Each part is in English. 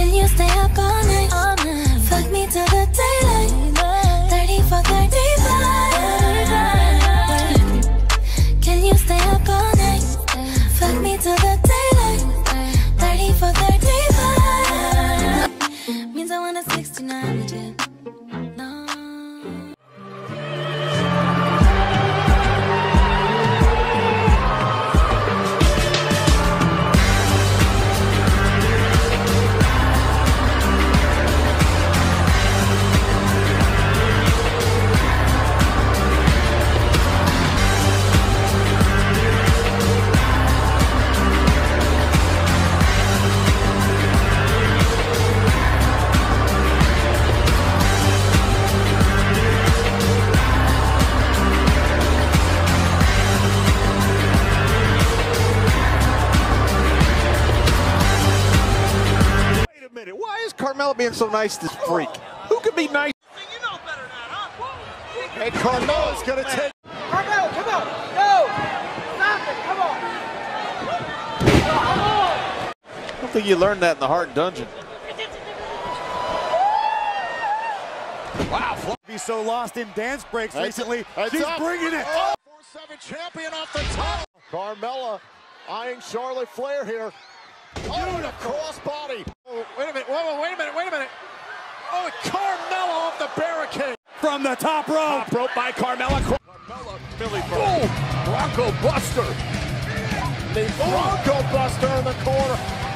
Can you stay up all night? All night. Fuck me till the daylight. 30 for 35. Can you stay up all night? Fuck me till the daylight. 30 for 35. Means I want a 69 legit. No. Carmella being so nice to this freak. Who could be nice? You know better than that, huh? Hey, Carmella's gonna take. Carmella, come on! No! Stop it! Come on! Come on! I don't think you learned that in the Hart Dungeon. Wow, he's so lost in dance breaks recently. She's bringing it. 4-7 champion off the top. Carmella eyeing Charlotte Flair here. Oh, and a crossbody. Oh, wait a minute. Wait a minute. Oh, Carmella off the barricade. From the top rope. Top rope by Carmella. Carmella, Billy Bird. Bronco Buster. The Bronco Buster in the corner.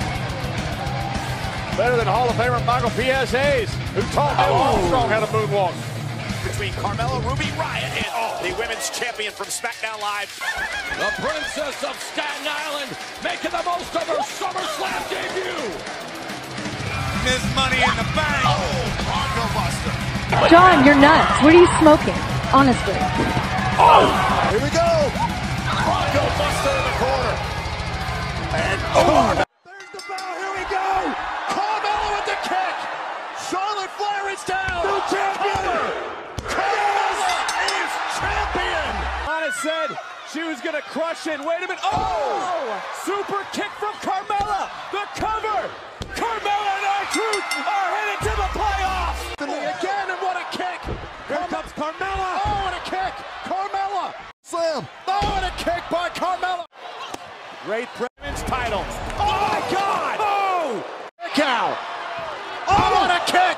Better than Hall of Famer Michael P.S. Hayes, who taught Neil Armstrong how to moonwalk. Between Carmella, Ruby Riott, and the women's champion from SmackDown Live. The Princess of Staten Island making the most of her SummerSlam debut. Miss Money in the Bank. Oh, Bronco Buster. John, you're nuts. What are you smoking? Honestly. Oh! Here we go. Bronco Buster in the corner. And there's the bell. Here we go. Carmella with the kick. Charlotte Flair is down. New champion. Carmella is champion. Anna said she was going to crush it. Wait a minute. Oh! Super kick from Carmella. The cover. Carmella and R-Truth are headed to the playoffs. Again, and what a kick. Here comes Carmella. Oh, and a kick. Carmella. Slam. Oh, and a kick by Carmella. Great women's title. Oh, my God. Oh! Kick out. Oh, what a kick.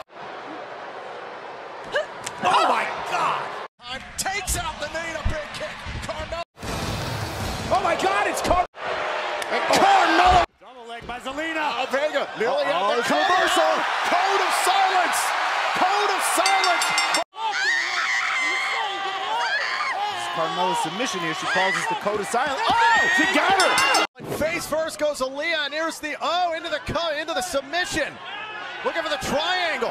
Oh, my God. Takes out the knee, a big kick. Carmella. Oh, my God, it's Carmella. And Carmella. Double leg by Zelina. Oh, Vega. Nearly out the it's reversal. Code of silence. Code of silence. Carmella's submission here. She calls this the code of silence. Oh! She got her. Face first goes Aaliyah, and here's the into the submission. Looking for the triangle.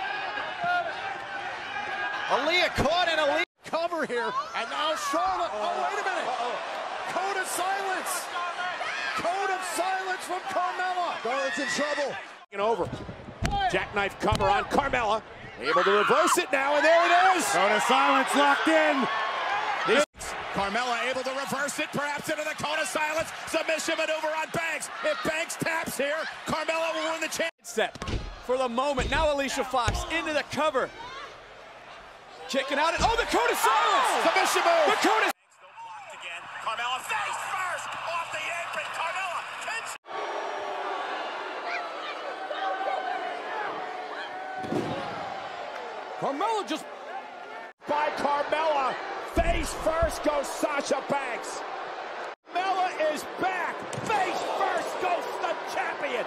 Aaliyah caught in Aaliyah cover here, and now Charlotte. Oh, wait a minute. Code of silence. Code of silence from Carmella. Charlotte's in trouble. Over. Jackknife cover on Carmella. Able to reverse it now, and there it is. Code of silence locked in. Carmella able to reverse it, perhaps into the cone of silence. Submission maneuver on Banks. If Banks taps here, Carmella will win the championship. Set for the moment. Now Alicia Fox into the cover. Kicking out. Oh, the code of silence. Submission move. The code of Blocked again. Carmella face first off the apron. Carmella pins. Carmella just By Carmella. Face first goes Sasha Banks. Carmella is back. Face first goes the champion.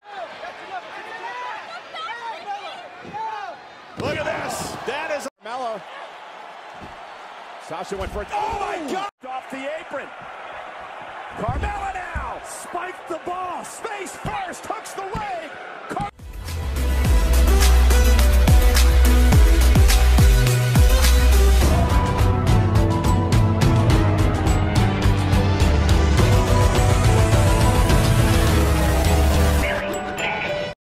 Look at this. That is Carmella. Sasha went for it. Oh my God! Off the apron. Carmella now. Spiked the ball. Face first. Hooks the leg.